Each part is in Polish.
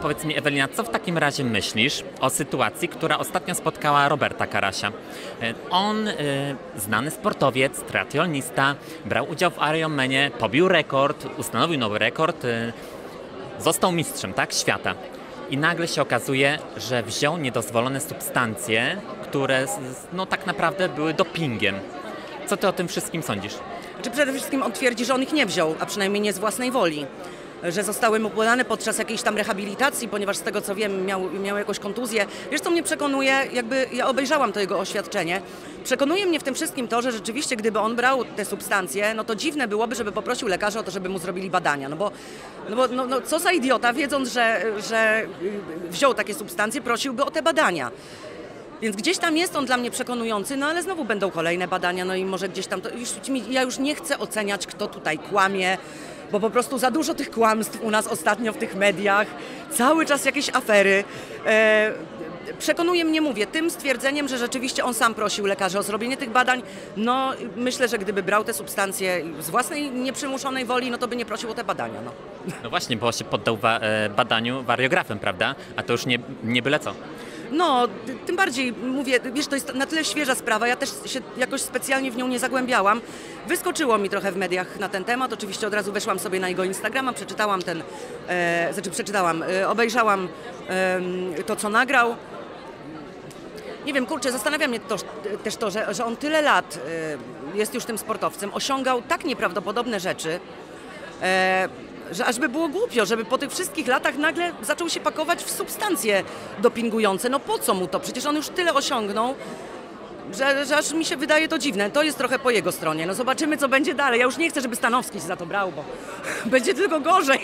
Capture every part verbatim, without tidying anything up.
powiedz mi, Ewelina, co w takim razie myślisz o sytuacji, która ostatnio spotkała Roberta Karasia? On, y, znany sportowiec, triatlonista, brał udział w Ironmanie, pobił rekord, ustanowił nowy rekord, y, został mistrzem, tak, świata. I nagle się okazuje, że wziął niedozwolone substancje, które no, tak naprawdę były dopingiem. Co ty o tym wszystkim sądzisz? Znaczy, przede wszystkim on twierdzi, że on ich nie wziął, a przynajmniej nie z własnej woli. Że zostały mu podane podczas jakiejś tam rehabilitacji, ponieważ z tego co wiem miał, miał jakąś kontuzję. Wiesz co mnie przekonuje, jakby ja obejrzałam to jego oświadczenie, przekonuje mnie w tym wszystkim to, że rzeczywiście gdyby on brał te substancje, no to dziwne byłoby, żeby poprosił lekarza o to, żeby mu zrobili badania. No bo, no bo no, no, co za idiota, wiedząc, że, że wziął takie substancje, prosiłby o te badania. Więc gdzieś tam jest on dla mnie przekonujący, no ale znowu będą kolejne badania, no i może gdzieś tam, to już, ja już nie chcę oceniać, kto tutaj kłamie, bo po prostu za dużo tych kłamstw u nas ostatnio w tych mediach, cały czas jakieś afery. E, przekonuje mnie, mówię, tym stwierdzeniem, że rzeczywiście on sam prosił lekarzy o zrobienie tych badań. No myślę, że gdyby brał te substancje z własnej nieprzymuszonej woli, no to by nie prosił o te badania. No, no właśnie, bo się poddał wa- badaniu wariografem, prawda? A to już nie, nie byle co. No, tym bardziej, mówię, wiesz, to jest na tyle świeża sprawa, ja też się jakoś specjalnie w nią nie zagłębiałam. Wyskoczyło mi trochę w mediach na ten temat, oczywiście od razu weszłam sobie na jego Instagrama, przeczytałam ten, e, znaczy przeczytałam, e, obejrzałam e, to, co nagrał. Nie wiem, kurczę, zastanawia mnie to, też to, że, że on tyle lat e, jest już tym sportowcem, osiągał tak nieprawdopodobne rzeczy, e, że aż by było głupio, żeby po tych wszystkich latach nagle zaczął się pakować w substancje dopingujące. No po co mu to? Przecież on już tyle osiągnął, że, że aż mi się wydaje to dziwne. To jest trochę po jego stronie. No zobaczymy, co będzie dalej. Ja już nie chcę, żeby Stanowski się za to brał, bo będzie tylko gorzej.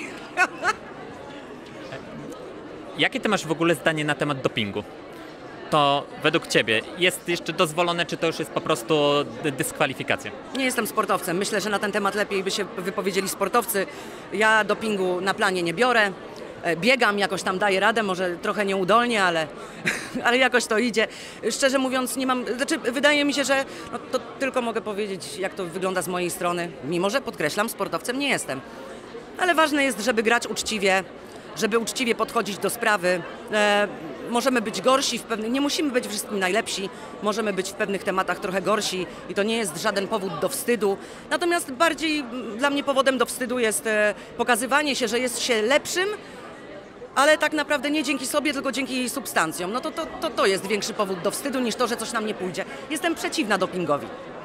Jakie ty masz w ogóle zdanie na temat dopingu? To według ciebie jest jeszcze dozwolone, czy to już jest po prostu dyskwalifikacja? Nie jestem sportowcem. Myślę, że na ten temat lepiej by się wypowiedzieli sportowcy. Ja dopingu na planie nie biorę. Biegam, jakoś tam daję radę, może trochę nieudolnie, ale, ale jakoś to idzie. Szczerze mówiąc, nie mam, znaczy wydaje mi się, że no to tylko mogę powiedzieć, jak to wygląda z mojej strony, mimo że podkreślam, sportowcem nie jestem. Ale ważne jest, żeby grać uczciwie, żeby uczciwie podchodzić do sprawy. E, możemy być gorsi, w pewnych, nie musimy być wszystkim najlepsi, możemy być w pewnych tematach trochę gorsi i to nie jest żaden powód do wstydu. Natomiast bardziej dla mnie powodem do wstydu jest e, pokazywanie się, że jest się lepszym, ale tak naprawdę nie dzięki sobie, tylko dzięki substancjom. No to, to, to, to jest większy powód do wstydu niż to, że coś nam nie pójdzie. Jestem przeciwna dopingowi.